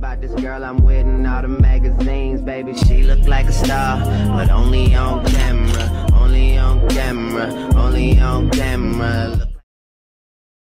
about this girl I'm with in all the magazines, baby. She look like a star, but only on camera, only on camera, only on camera. Look